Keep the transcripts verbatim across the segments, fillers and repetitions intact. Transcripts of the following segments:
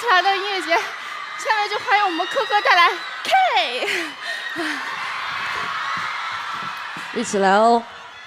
起来的音乐节，下面就欢迎我们科科带来 K， 一起来哦。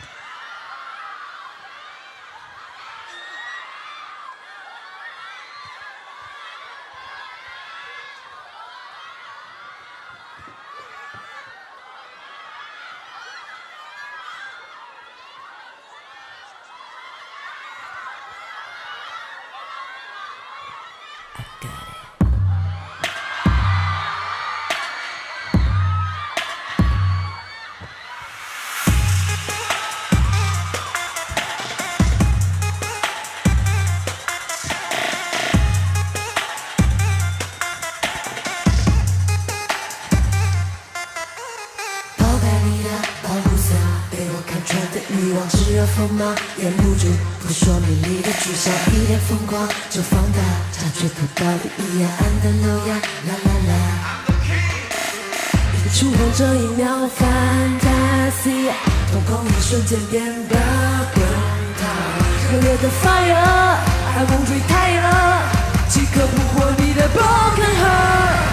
欲望炙热锋芒，掩不住扑朔迷离的具象，一点疯狂就放大，察觉不到的一样，暗淡流漾，啦啦啦。一触碰这一秒 ，fantasy， 瞳孔一瞬间变得滚烫，热烈的 fire， 爱梦追太阳，即刻捕获你的 broken heart。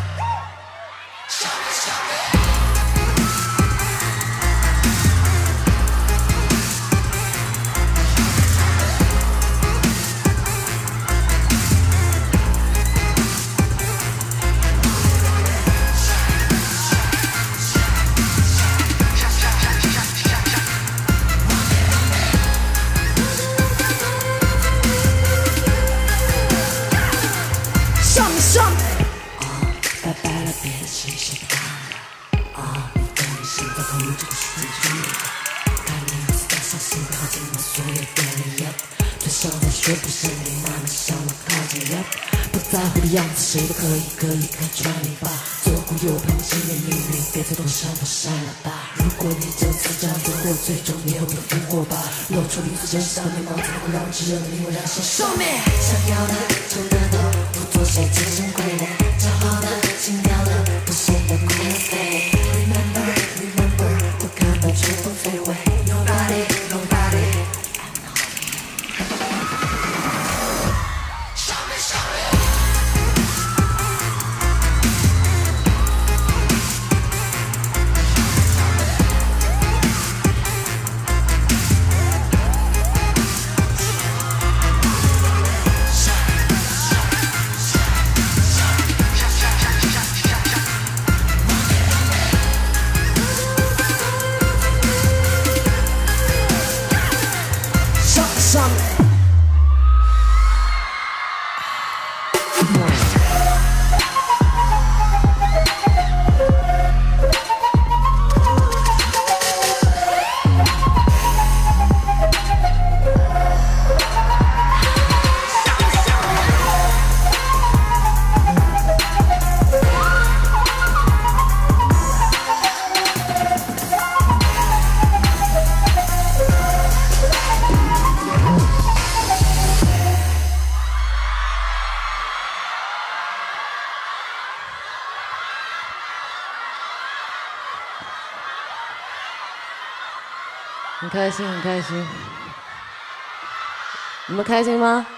拜拜了，别的事情啊！啊，你跟你心在投入这个世界，看你如此的小心，靠近我所有的力量，嘴上在说不是你，慢慢向我靠近 rap， 不在乎的样子，谁都可以，可以看穿你吧。左顾右盼，今夜命运，别再多想，多删了吧。如果你就此这样度过，最终你会被俘获吧。露出彼此真相，面貌才会让炙热的灵魂燃烧。Show me， 想要的，求得的，不做谁精神傀儡。讲好的，心跳的，不显得空了飞。Remember, remember， 我看到春风飞回。Nobody, nobody。Show me, show me。上面。 很开心，很开心。你们开心吗？